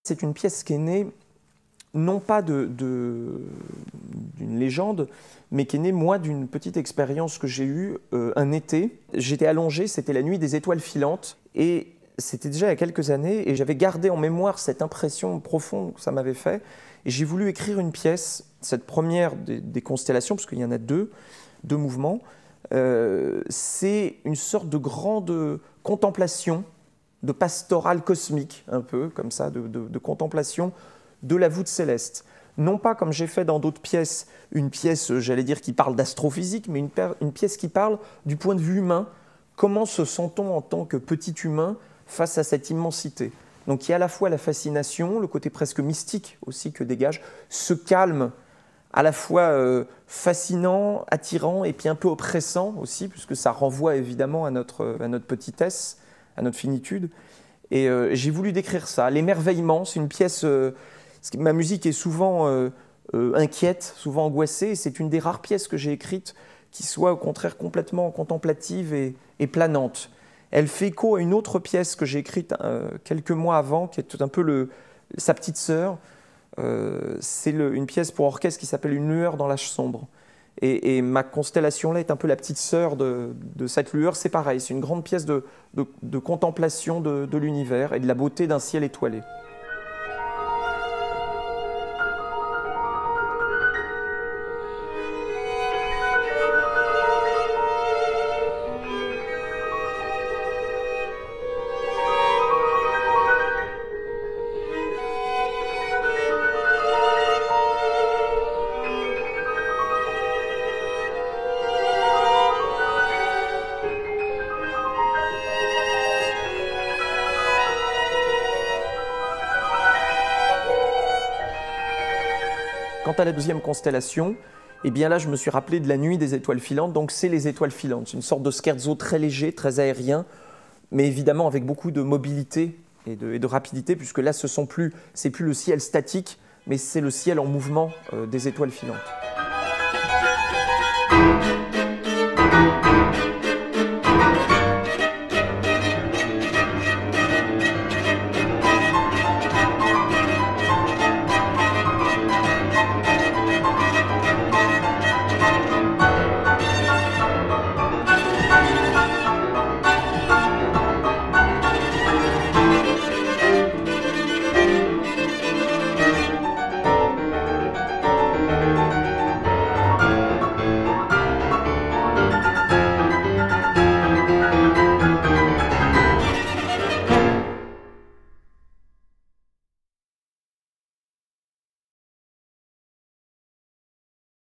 C'est une pièce qui est née, non pas d'une légende, mais qui est née, moi, d'une petite expérience que j'ai eue un été. J'étais allongé, c'était la nuit des étoiles filantes, et c'était déjà il y a quelques années, et j'avais gardé en mémoire cette impression profonde que ça m'avait fait, et j'ai voulu écrire une pièce, cette première des constellations, parce qu'il y en a deux mouvements. C'est une sorte de grande contemplation, de pastorale cosmique, un peu, comme ça, de contemplation de la voûte céleste. Non pas, comme j'ai fait dans d'autres pièces, une pièce, j'allais dire, qui parle d'astrophysique, mais une pièce qui parle du point de vue humain. Comment se sent-on en tant que petit humain face à cette immensité? Donc il y a à la fois la fascination, le côté presque mystique aussi que dégage, ce calme à la fois fascinant, attirant et puis un peu oppressant aussi, puisque ça renvoie évidemment à notre petitesse, à notre finitude. Et j'ai voulu décrire ça. L'émerveillement, c'est une pièce... ma musique est souvent inquiète, souvent angoissée, et c'est une des rares pièces que j'ai écrites qui soit au contraire complètement contemplative et planante. Elle fait écho à une autre pièce que j'ai écrite quelques mois avant, qui est un peu sa petite sœur. C'est une pièce pour orchestre qui s'appelle Une lueur dans l'âge sombre. Et ma constellation-là est un peu la petite sœur de cette lueur. C'est pareil, c'est une grande pièce de contemplation de l'univers et de la beauté d'un ciel étoilé. Quant à la deuxième constellation, eh bien là, je me suis rappelé de la nuit des étoiles filantes, donc c'est les étoiles filantes. C'est une sorte de scherzo très léger, très aérien, mais évidemment avec beaucoup de mobilité et de rapidité, puisque là, c'est plus le ciel statique, mais c'est le ciel en mouvement des étoiles filantes.